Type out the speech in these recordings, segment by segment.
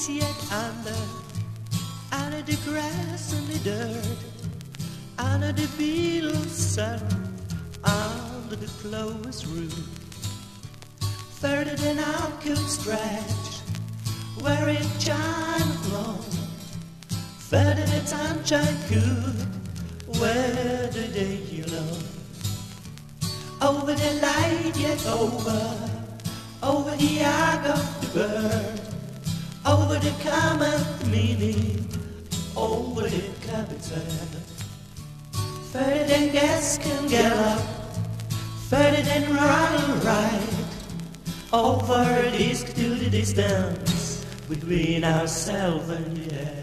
lights yet under the grass and the dirt, under the Beatles' sun, under the closed room. Further than I could stretch, where it shined long, further than sunshine could, where the day you long. Over the light yet over the arc of the bird, over the common meaning, over the capital. Further than gas can gallop, further than run right, over this to the distance between ourselves and the air.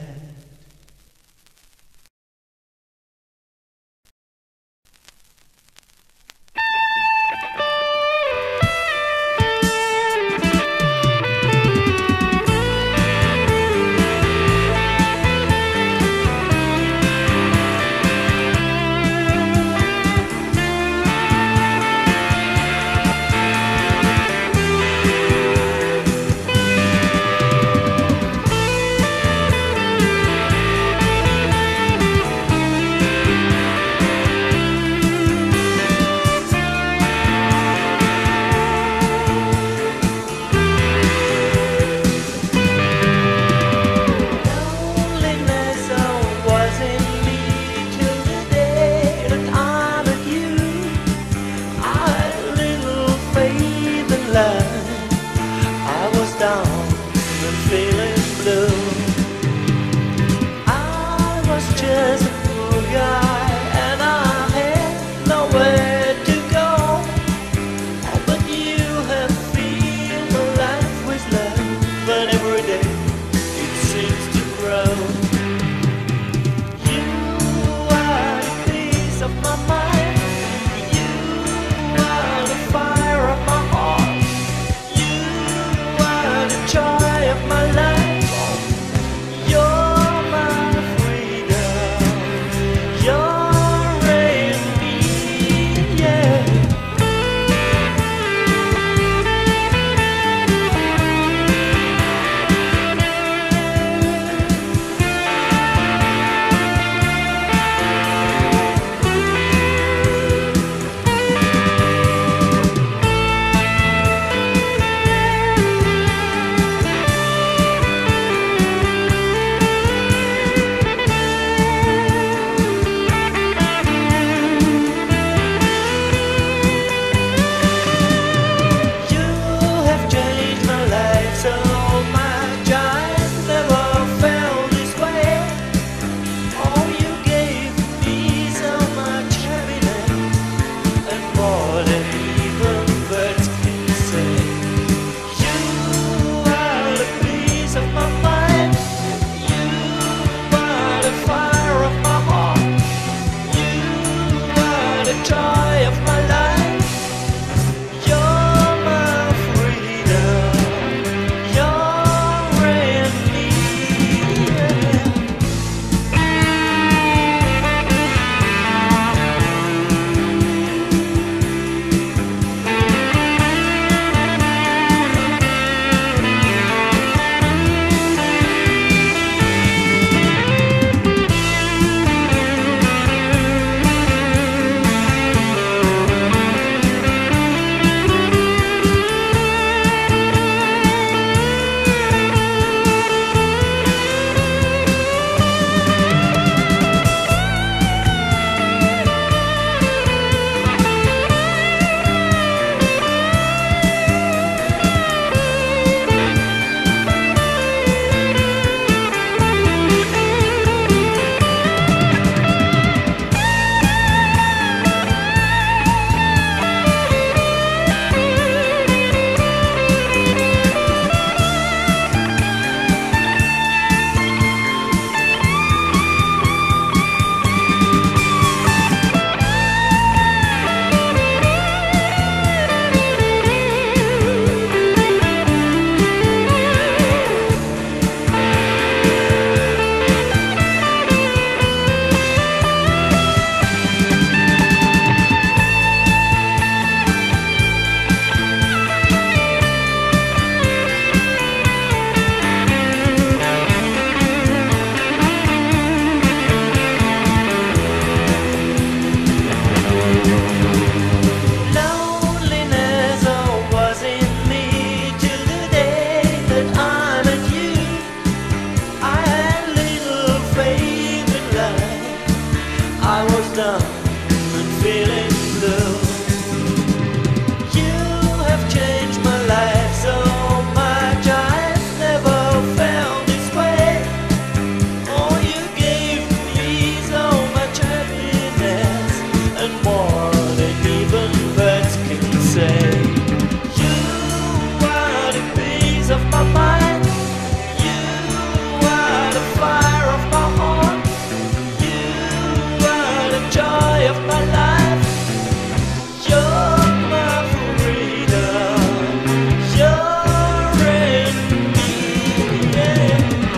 and more than even birds can say. You are the peace of my mind. You are the fire of my heart. You are the joy of my life. You're my freedom. You're in me. Yeah.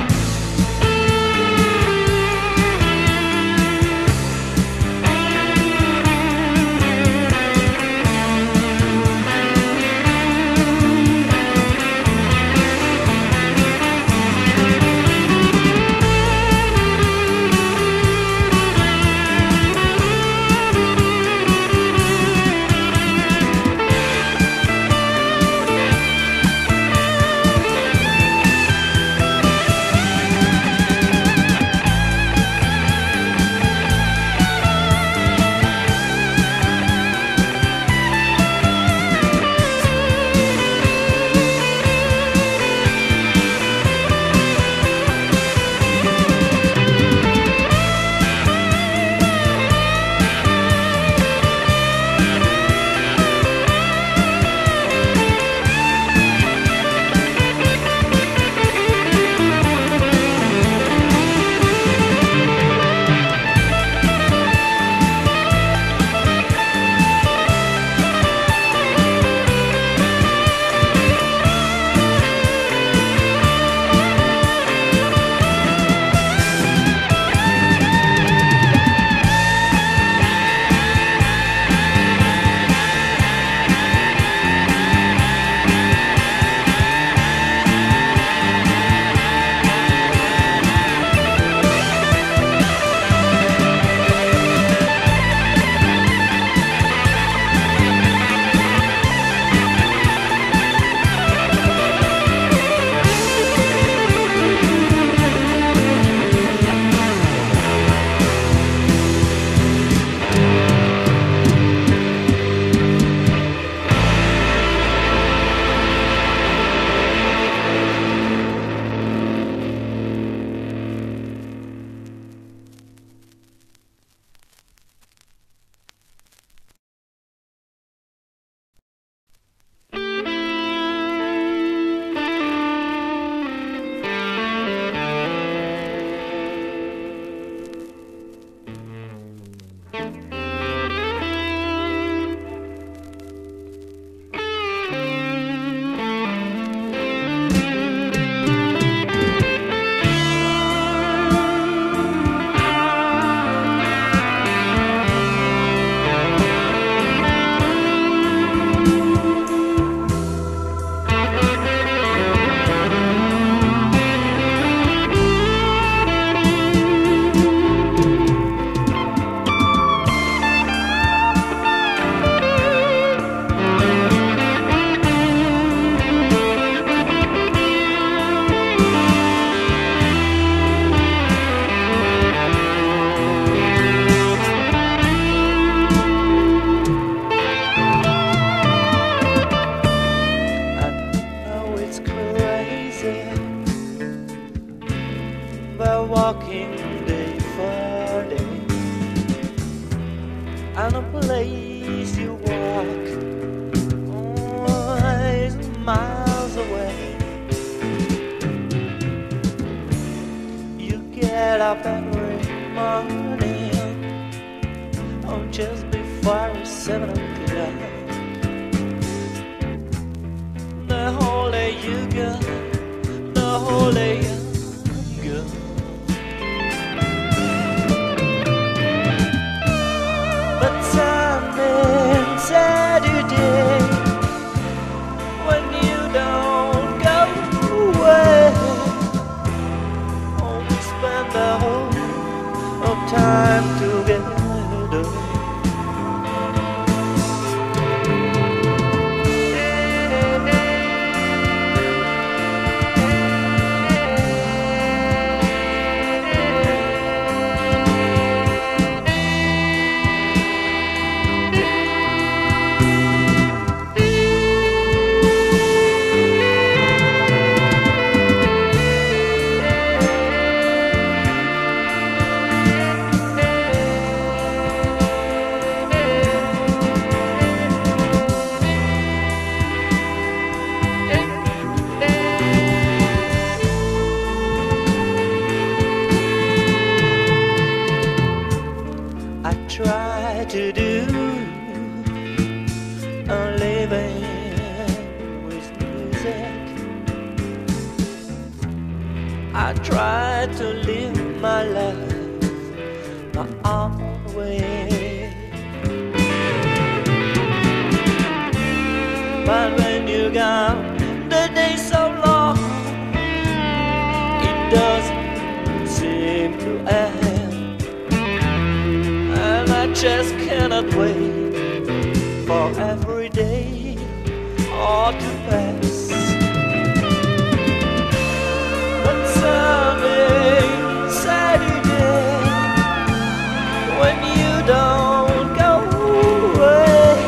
Walking day for day, and a place you walk is miles away. You get up every morning, just before 7 o'clock. The whole day you go, the whole day you go. Saturday, when you don't go away, oh, we spend the whole time together. living with music. I try to live my life my own way. But when you're gone, the day's so long, it doesn't seem to end. And I just cannot wait for every day or to pass. But Sunday, Saturday, when you don't go away,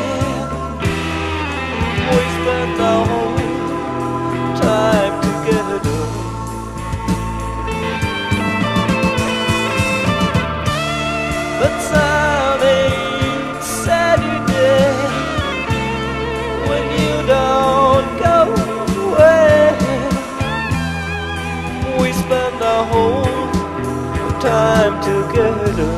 we spend the whole time together. But Sunday, Saturday, when you don't go away, we spend the whole time together.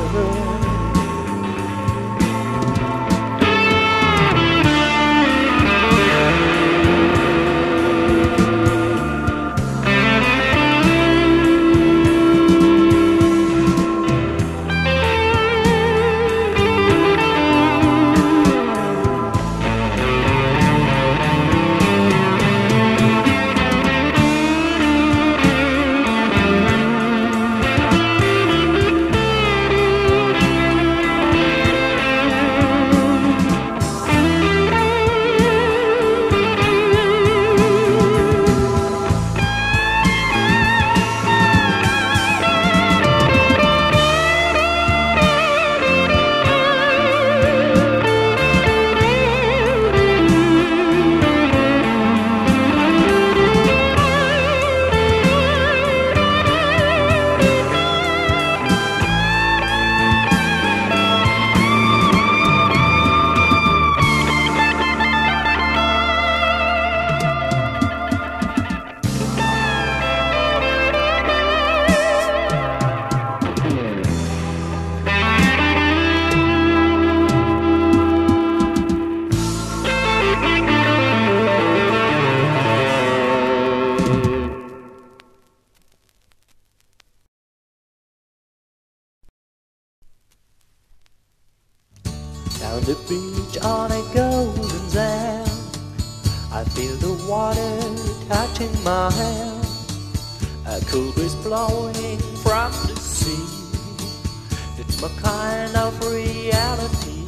Down the beach on a golden sand, I feel the water touching my hand. A cool breeze blowing from the sea. It's my kind of reality,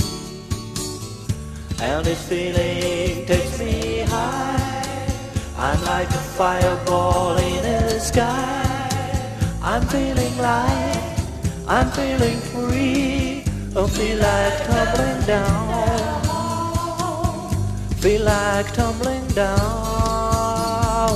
and this feeling takes me high. I'm like a fireball in the sky. I'm feeling light, I'm feeling free. I feel like tumbling down, feel like tumbling down.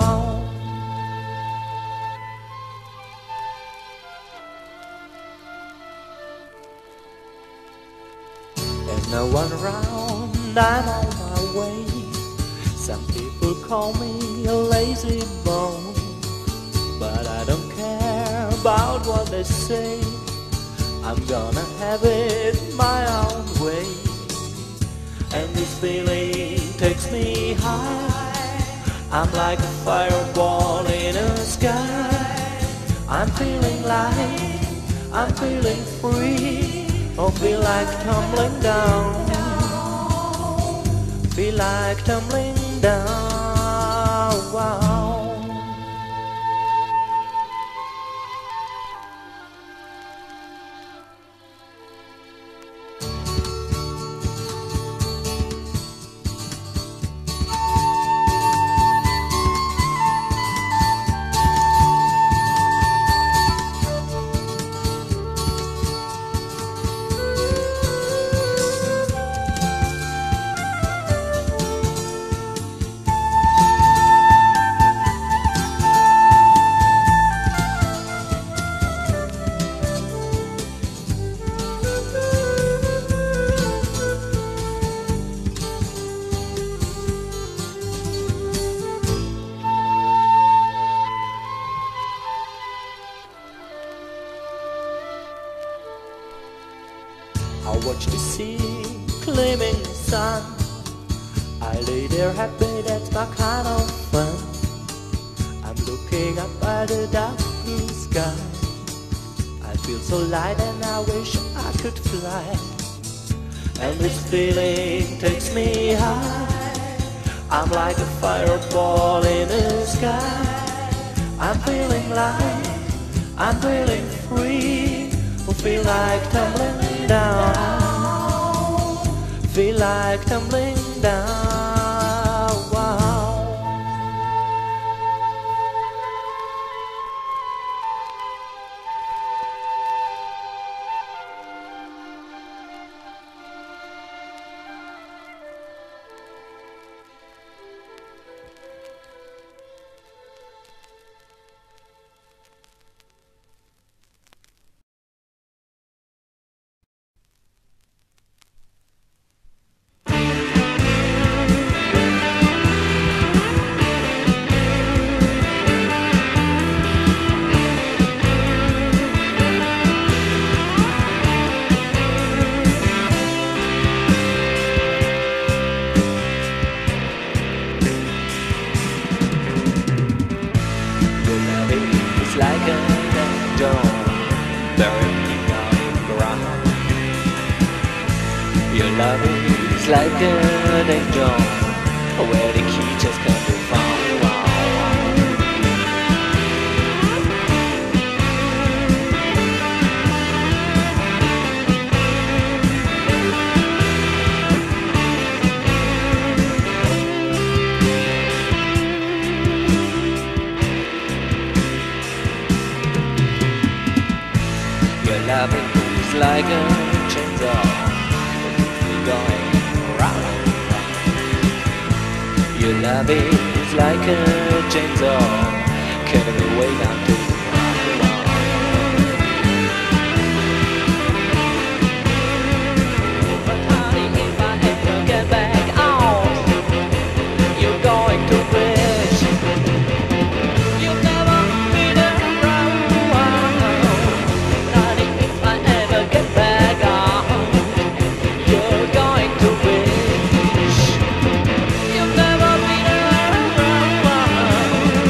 There's no one around, I'm on my way. Some people call me a lazy bone, but I don't care about what they say. I'm gonna have it my own way. And this feeling takes me high. I'm like a fireball in the sky. I'm feeling light, I'm feeling free. Oh, feel like tumbling down, feel like tumbling down. gleaming sun. I lay there happy, that's my kind of fun. I'm looking up at the dark blue sky. I feel so light and I wish I could fly. And this feeling takes me high. I'm like a fireball in the sky. I'm feeling light, I'm feeling free. Feel like tumbling down. Feel like tumbling down. Wow. Like an angel, bury me down in the ground. Your love is like an angel, where the key just can't be found. Love is like a chainsaw, keeps me going round and round. Your love is like a chainsaw, cutting me way down to the ground. But honey, if I ever get back out, you're going to wish you'll never been around. Get back on. You're going to wish you've never been around.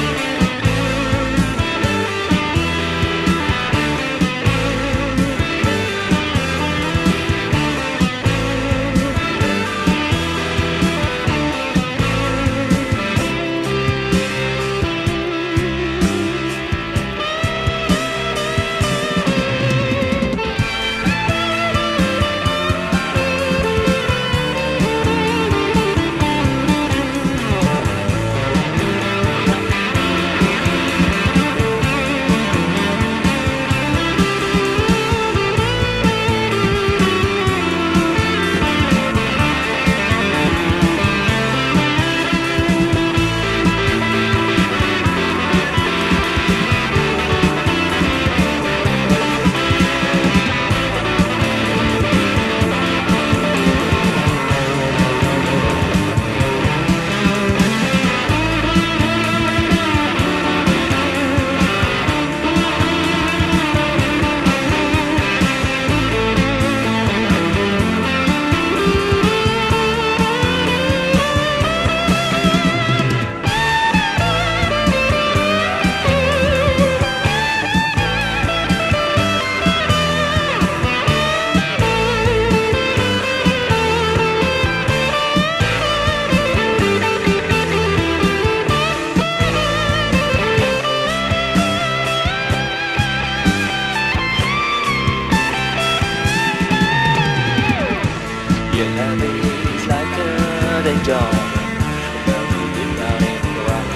Your love is like an angel, moving down in the ground.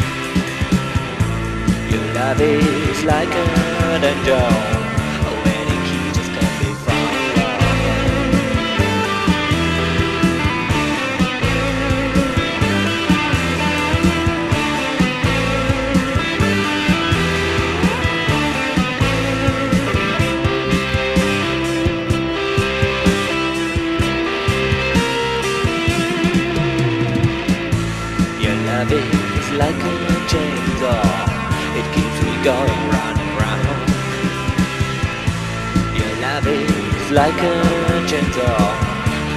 Your love is like an angel, when the key just can't be found. Love is like a chainsaw, it keeps me going round and round. Your love is like a chainsaw,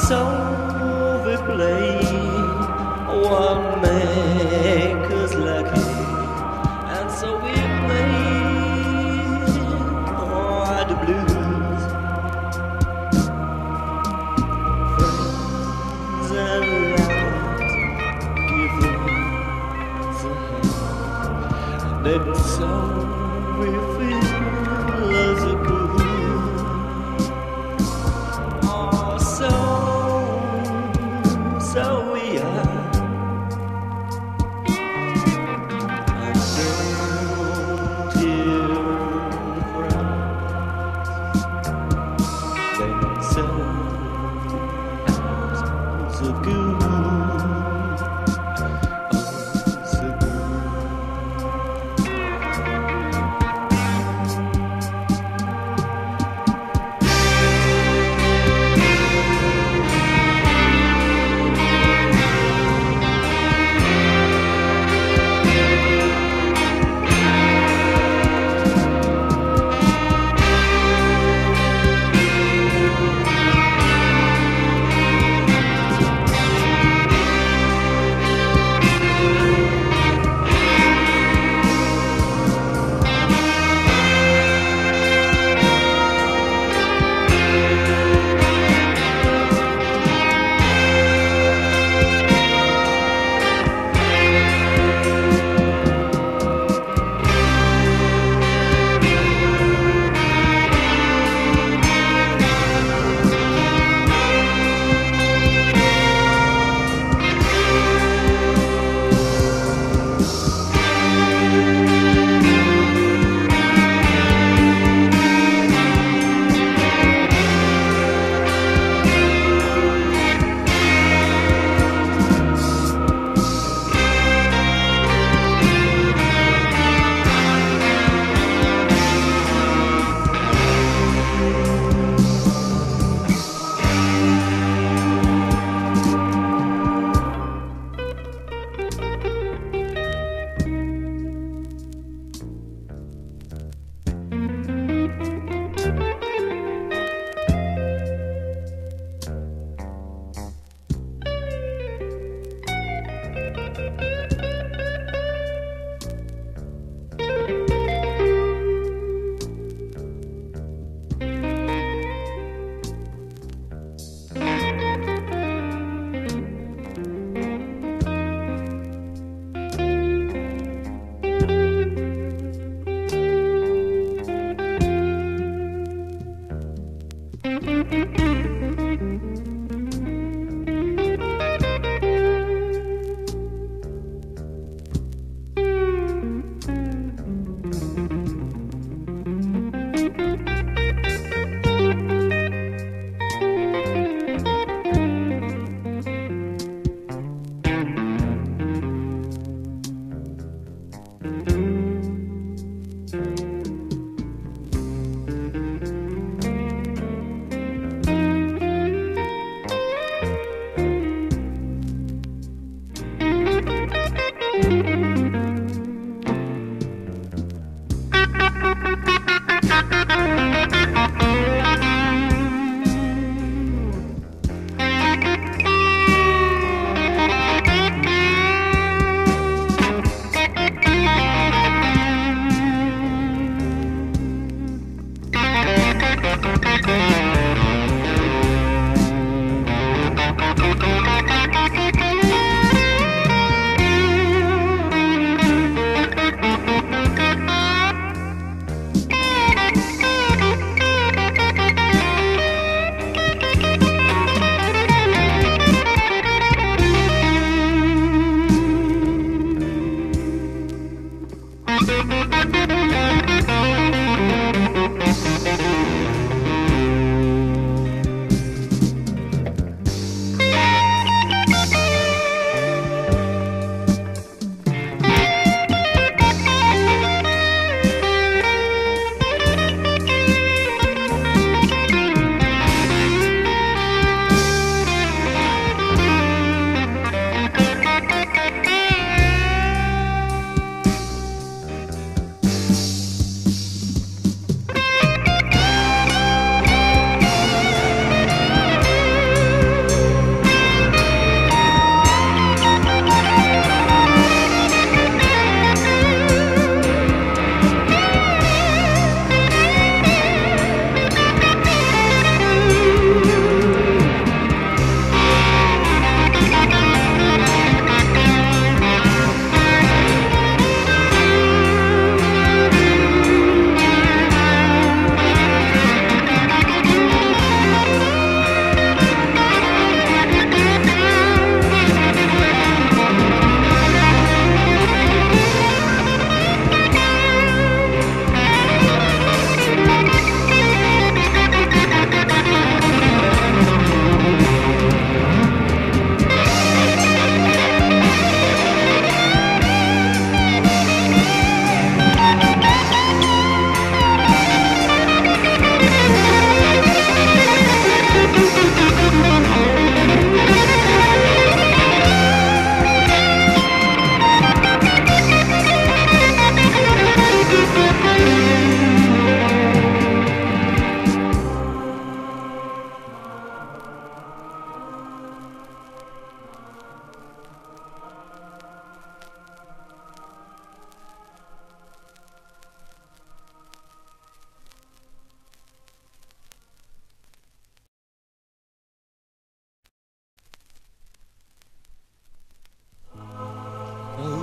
so we play what make us lucky, and so we play the blues. Friends and lovers give us a hand, then so we feel as a blues. So we are, and don't hear cries. Then so good, so good.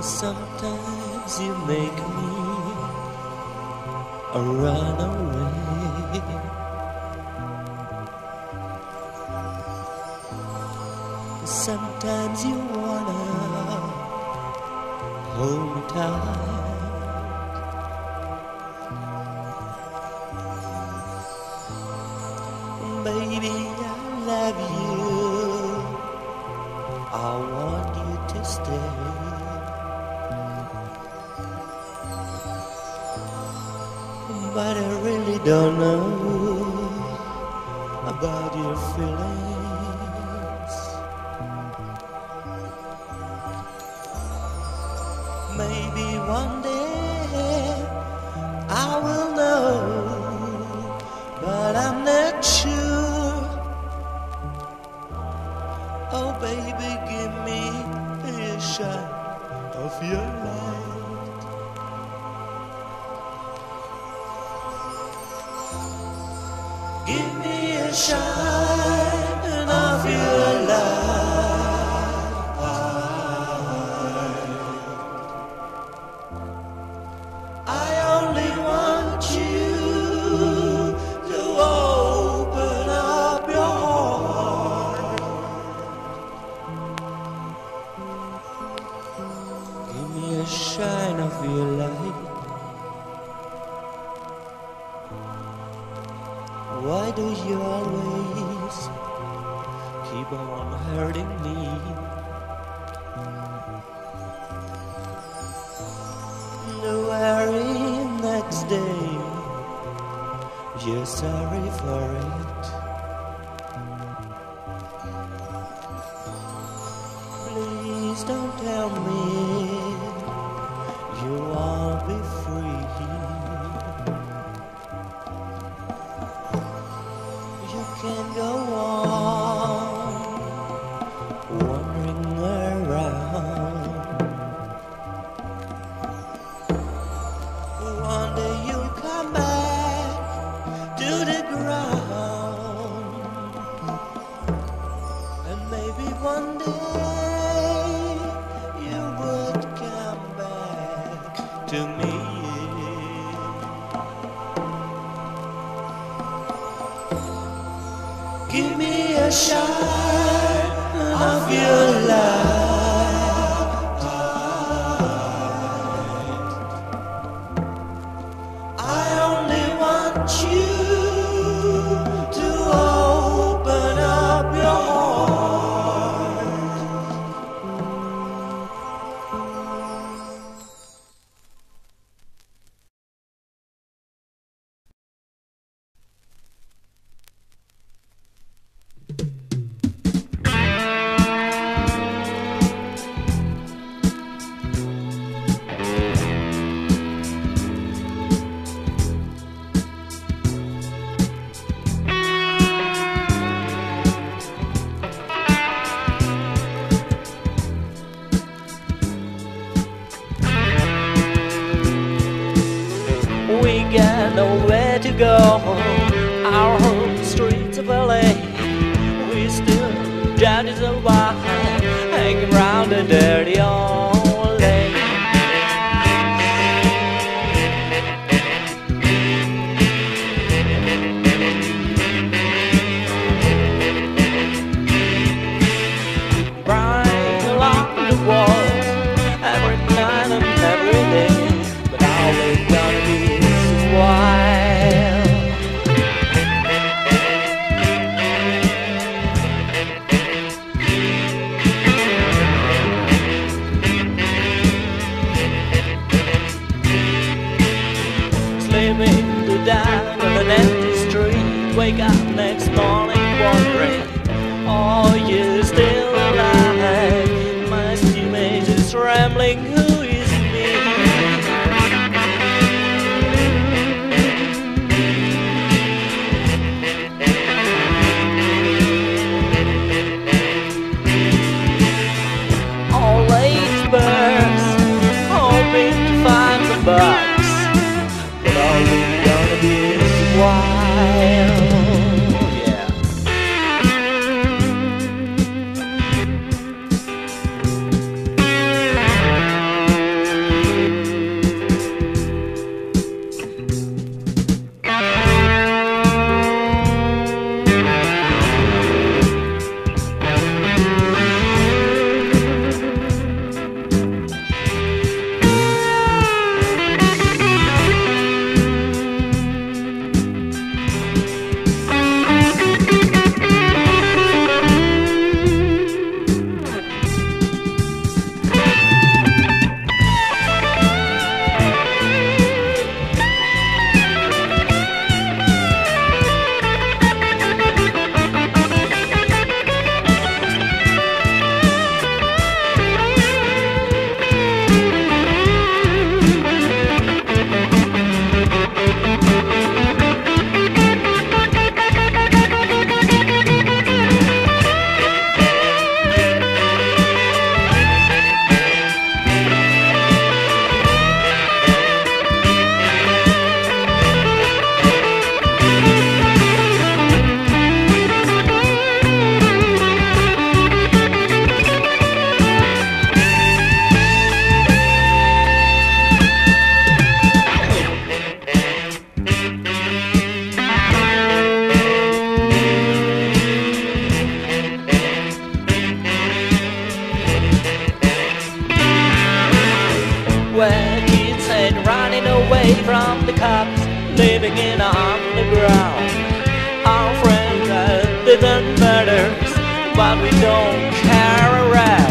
Sometimes you make me run away. Sometimes you wanna hold me tight. Baby, I love you. I want you to stay. But I really don't know about your feelings. Maybe one day I will know, but I'm not sure. Oh baby, give me a shot of your light. Give me a shine of your light. I only want you to open up your heart. Give me a shine of your light. Why do you always keep on hurting me? The very next day you're sorry for it. Please don't tell me you won't be free. Can go on wandering around. One day you'll come back to the ground, and maybe one day you would come back to me. Give me a shine of your light. I only want you to open up your heart. We got nowhere to go. Our home streets of LA. We still judges of wine, hanging round the dirty old lane. Right along the walls, every night and every day. But always gonna be wild. Sleeping to die on an empty street. Wake up next morning wondering, oh, you're still alive. My image is rambling, who is me? bucks, but all we're gonna be is wild. Yeah. rhythm matters, but we don't care a rap.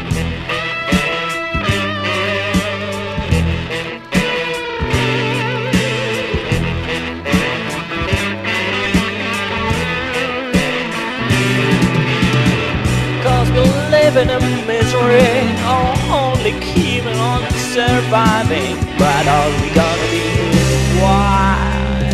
Cause we live in a misery, or only keeping on surviving, but all we gonna be is wild.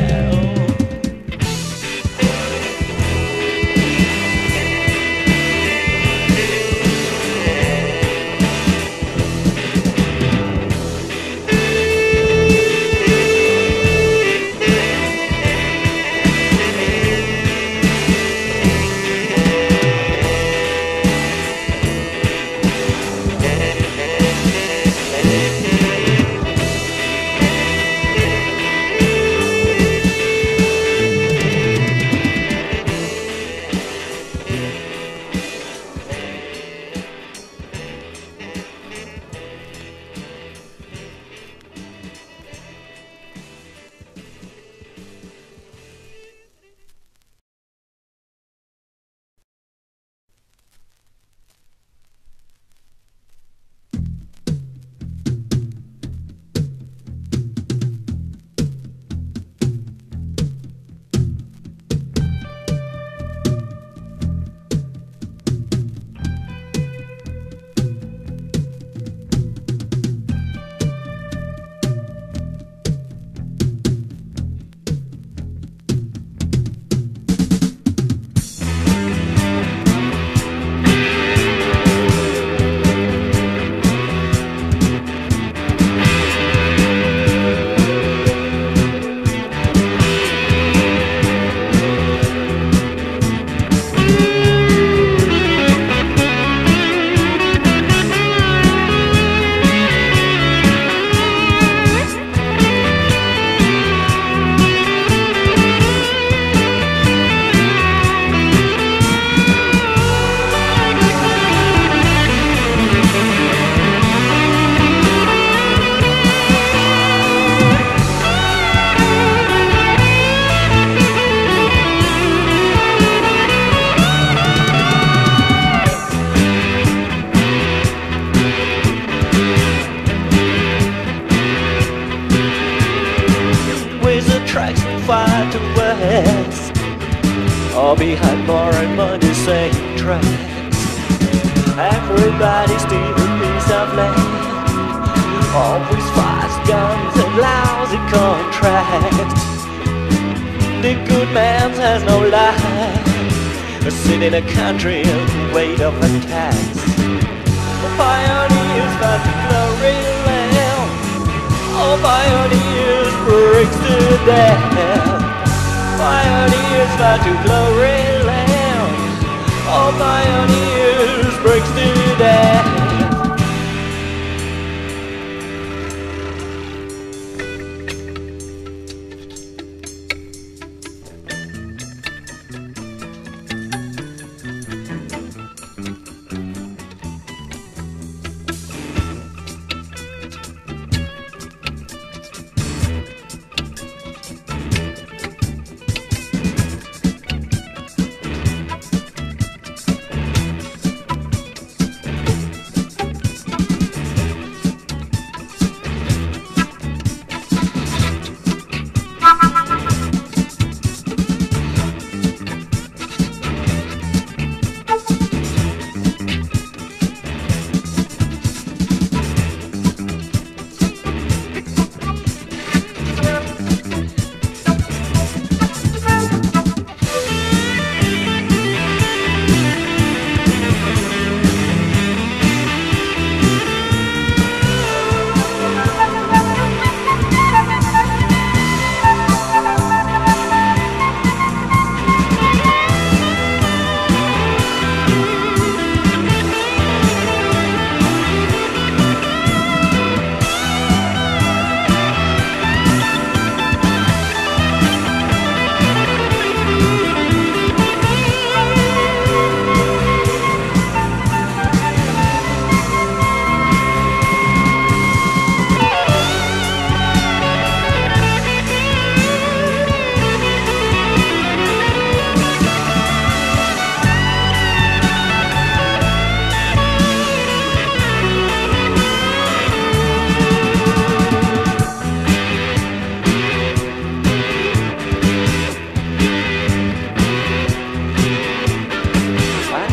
Tracks from far to west, all behind more and more the same tracks. Everybody steal a piece of land, always fast guns and lousy contracts. The good man has no life, sit in a country and wait of attacks. Pioneers fight the glory land, all pioneers breaks to death. Pioneers fight to glory land, all pioneers breaks to death.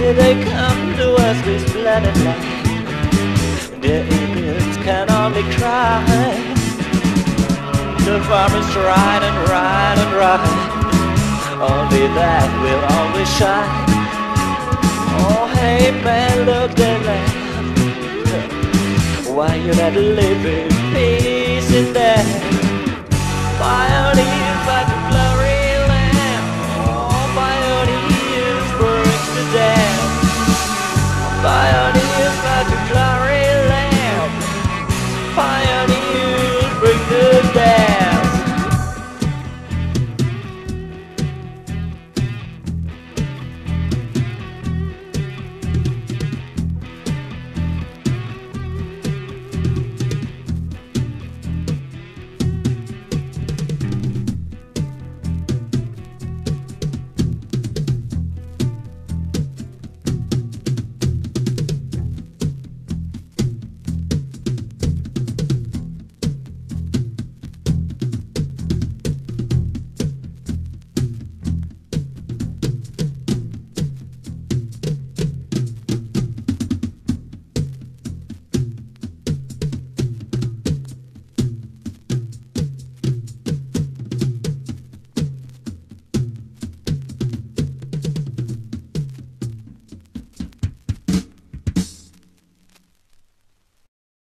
they come to us with splendid light. Their eagles can only cry. The farmers ride and ride and ride. Only that will always shine. Oh hey man, look they laugh. Why you not live in peace in there? Why only if I